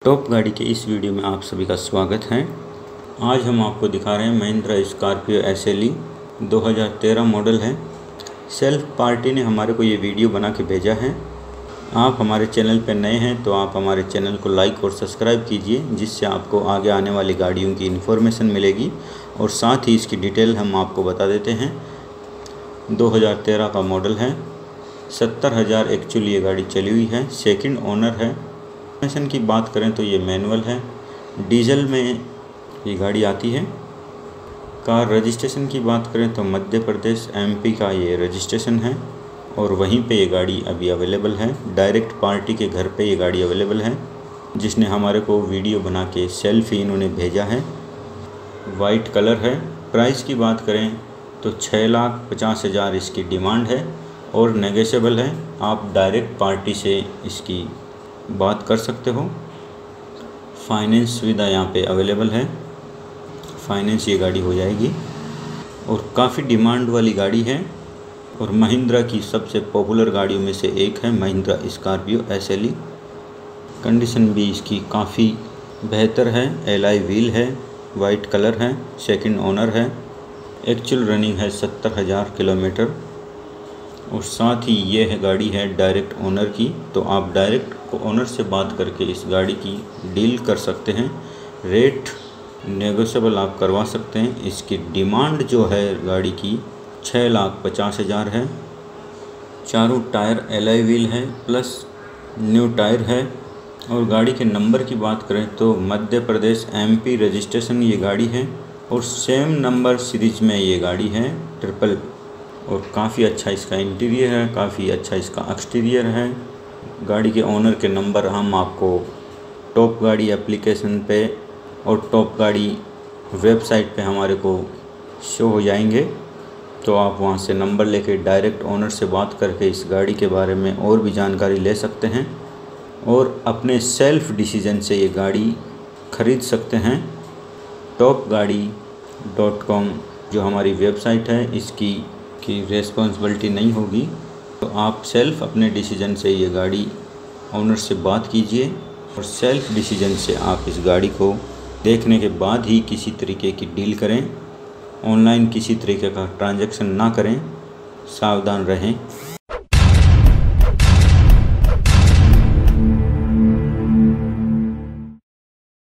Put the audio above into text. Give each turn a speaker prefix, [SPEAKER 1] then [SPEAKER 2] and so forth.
[SPEAKER 1] Top गाड़ी के इस वीडियो में आप सभी का स्वागत है। आज हम आपको दिखा रहे हैं महिंद्रा स्कॉर्पियो SLE 2013 मॉडल है। सेल्फ पार्टी ने हमारे को ये वीडियो बना के भेजा है। आप हमारे चैनल पर नए हैं तो आप हमारे चैनल को लाइक और सब्सक्राइब कीजिए, जिससे आपको आगे आने वाली गाड़ियों की इन्फॉर्मेशन मिलेगी और साथ ही इसकी डिटेल हम आपको बता देते हैं। 2013 का मॉडल है। 70,000 एक्चुअली ये गाड़ी चली हुई है। सेकंड ओनर है। ट्रांसमिशन की बात करें तो ये मैनुअल है। डीजल में ये गाड़ी आती है। कार रजिस्ट्रेशन की बात करें तो मध्य प्रदेश MP का ये रजिस्ट्रेशन है और वहीं पे ये गाड़ी अभी अवेलेबल है। डायरेक्ट पार्टी के घर पे ये गाड़ी अवेलेबल है, जिसने हमारे को वीडियो बना के सेल्फी इन्होंने भेजा है। वाइट कलर है। प्राइस की बात करें तो 6,50,000 इसकी डिमांड है और नेगोशिएबल है। आप डायरेक्ट पार्टी से इसकी बात कर सकते हो। फाइनेंस सुविधा यहाँ पे अवेलेबल है। फाइनेंस ये गाड़ी हो जाएगी और काफ़ी डिमांड वाली गाड़ी है और महिंद्रा की सबसे पॉपुलर गाड़ियों में से एक है महिंद्रा स्कॉर्पियो SLE। कंडीशन भी इसकी काफ़ी बेहतर है। एलॉय व्हील है। वाइट कलर है। सेकंड ओनर है। एक्चुअल रनिंग है 70,000 किलोमीटर और साथ ही ये है गाड़ी है डायरेक्ट ओनर की, तो आप डायरेक्ट ओनर से बात करके इस गाड़ी की डील कर सकते हैं। रेट नेगोशिएबल आप करवा सकते हैं। इसकी डिमांड जो है गाड़ी की 6,50,000 है। चारों टायर एलॉय व्हील है प्लस न्यू टायर है। और गाड़ी के नंबर की बात करें तो मध्य प्रदेश MP रजिस्ट्रेशन ये गाड़ी है और सेम नंबर सीरीज में ये गाड़ी है ट्रिपल। और काफ़ी अच्छा इसका इंटीरियर है, काफ़ी अच्छा इसका एक्सटीरियर है। गाड़ी के ओनर के नंबर हम आपको टॉप गाड़ी एप्लीकेशन पे और टॉप गाड़ी वेबसाइट पे हमारे को शो हो जाएंगे, तो आप वहां से नंबर लेके डायरेक्ट ओनर से बात करके इस गाड़ी के बारे में और भी जानकारी ले सकते हैं और अपने सेल्फ डिसीजन से ये गाड़ी ख़रीद सकते हैं। topgaadi.com जो हमारी वेबसाइट है, इसकी रेस्पॉन्सिबिलिटी नहीं होगी, तो आप सेल्फ अपने डिसीजन से ये गाड़ी ओनर से बात कीजिए और सेल्फ डिसीजन से आप इस गाड़ी को देखने के बाद ही किसी तरीके की डील करें। ऑनलाइन किसी तरीके का ट्रांजैक्शन ना करें। सावधान रहें।